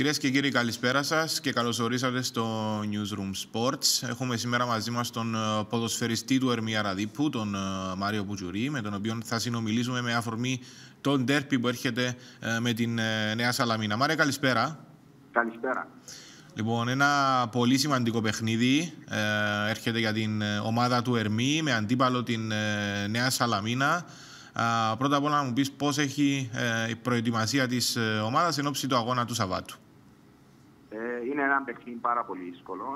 Κυρίες και κύριοι, καλησπέρα σας και καλώς ορίσατε στο Newsroom Sports. Έχουμε σήμερα μαζί μας τον ποδοσφαιριστή του Ερμή Αραδίππου, τον Μάριο Πουτζουρί, με τον οποίο θα συνομιλήσουμε με αφορμή τον ντέρπι που έρχεται με την Νέα Σαλαμίνα. Μάρια, καλησπέρα. Καλησπέρα. Λοιπόν, ένα πολύ σημαντικό παιχνίδι έρχεται για την ομάδα του Ερμή με αντίπαλο την Νέα Σαλαμίνα. Πρώτα απ' όλα να μου πεις πώς έχει η προετοιμασία της ομάδας εν ώψη του αγώνα του Σαββάτου. Είναι ένα παιχνίδι πάρα πολύ δύσκολο.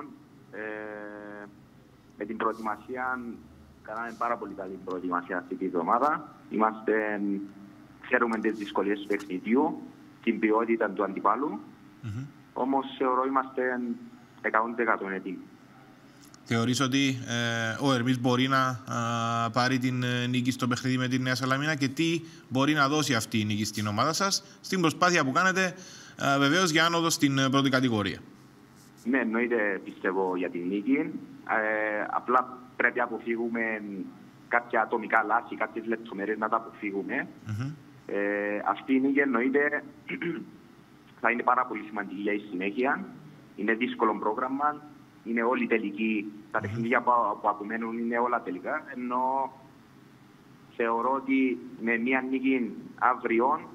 Με την προετοιμασία, κάναμε πάρα πολύ καλή προετοιμασία αυτή τη εβδομάδα. Ξέρουμε τις δυσκολίες του παιχνιδιού, την ποιότητα του αντιπάλου. Όμως θεωρώ είμαστε 100% έτοιμοι. Θεωρείς ότι ο Ερμής μπορεί να πάρει την νίκη στο παιχνίδι με τη Νέα Σαλαμίνα και τι μπορεί να δώσει αυτή η νίκη στην ομάδα σας στην προσπάθεια που κάνετε βεβαίως για άνοδο στην πρώτη κατηγορία? Ναι, εννοείται πιστεύω για την νίκη. Απλά πρέπει να αποφύγουμε κάποια ατομικά λάθη, κάποιες λεπτομέρειες να τα αποφύγουμε. Αυτή η νίκη εννοείται θα είναι πάρα πολύ σημαντική για η συνέχεια. Είναι δύσκολο πρόγραμμα. Είναι όλοι τελικοί. Τα παιχνίδια που απομένουν είναι όλα τελικά. Ενώ θεωρώ ότι με μια νίκη αύριο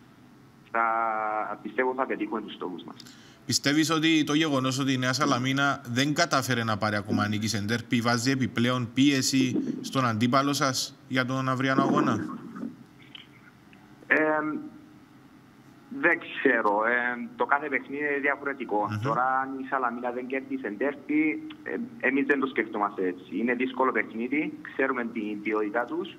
πιστεύω θα πετύχουμε τους στόχους μας. Πιστεύεις ότι το γεγονός ότι η Νέα Σαλαμίνα δεν κατάφερε να πάρει ακόμα νίκη σε ντέρπι βάζει επιπλέον πίεση στον αντίπαλο σας για τον αυριανό αγώνα? Δεν ξέρω. Το κάθε παιχνίδι είναι διαφορετικό. Τώρα, αν η Σαλαμίνα δεν κέρδισε ντέρπι, εμείς δεν το σκεφτόμαστε έτσι. Είναι δύσκολο παιχνίδι. Ξέρουμε την ποιότητα τους.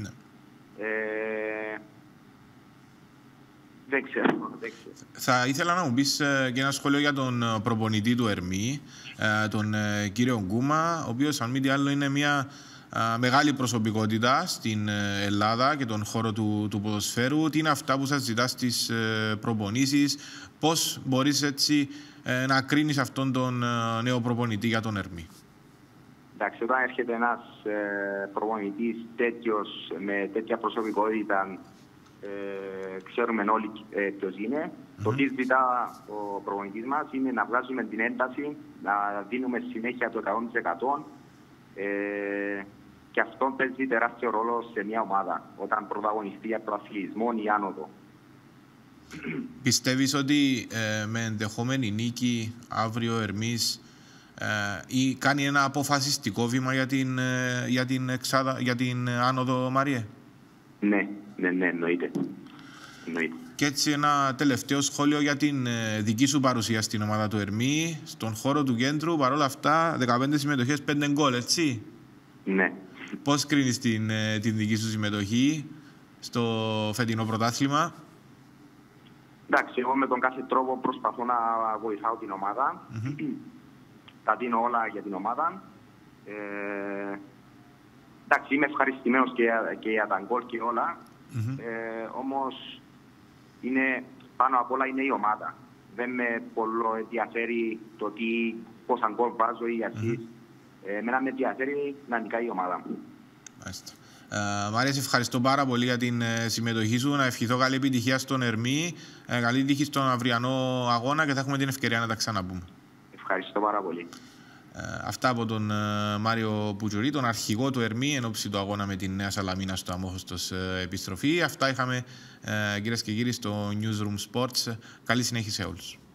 Δεν ξέρω. Θα ήθελα να μου πεις και ένα σχόλιο για τον προπονητή του Ερμή, τον κύριο Γκούμα, ο οποίος αν μη τι άλλο είναι μια μεγάλη προσωπικότητα στην Ελλάδα και τον χώρο του ποδοσφαίρου. Τι είναι αυτά που σας ζητά στις προπονήσεις, πώς μπορείς έτσι να κρίνεις αυτόν τον νέο προπονητή για τον Ερμή? Εντάξει, όταν έρχεται ένας προπονητής τέτοιος, με τέτοια προσωπικότητα, ξέρουμε όλοι ποιος είναι. Το τι ζητά ο προπονητής μας είναι να βγάζουμε την ένταση, να δίνουμε συνέχεια το 100%. Και αυτό παίζει τεράστιο ρόλο σε μια ομάδα όταν πρωταγωνιστεί για προαθλητισμό ή άνοδο. Πιστεύεις ότι με ενδεχόμενη νίκη αύριο ο Ερμής κάνει ένα αποφασιστικό βήμα για την άνοδο, Μάριε? Ναι, εννοείται. Και έτσι ένα τελευταίο σχόλιο για την δική σου παρουσία στην ομάδα του Ερμή, στον χώρο του κέντρου. Παρόλα αυτά, 15 συμμετοχές, 5 γκολ, έτσι? Ναι. Πώς κρίνεις την δική σου συμμετοχή στο φετινό πρωτάθλημα? Εντάξει, εγώ με τον κάθε τρόπο προσπαθώ να βοηθάω την ομάδα. Τα δίνω όλα για την ομάδα. Εντάξει, είμαι ευχαριστημένος και για τα γκολ και όλα. Όμως πάνω απ' όλα είναι η ομάδα. Δεν με πολύ ενδιαφέρει το πόσα γκολ βάζω ή γιατί. Εμένα με ενδιαφέρει να νικάει η ομάδα μου. Μάρια, σε ευχαριστώ πάρα πολύ για την συμμετοχή σου. Να ευχηθώ καλή επιτυχία στον Ερμή, καλή τύχη στον αυριανό αγώνα και θα έχουμε την ευκαιρία να τα ξαναπούμε. Ευχαριστώ πάρα πολύ. Αυτά από τον Μάριο Πουτζουρί, τον αρχηγό του Ερμή εν ώψη του αγώνα με την Νέα Σαλαμίνα στο αμόχωστος επιστροφή. Αυτά είχαμε, κυρίες και κύριοι, στο Newsroom Sports. Καλή συνέχεια σε όλους.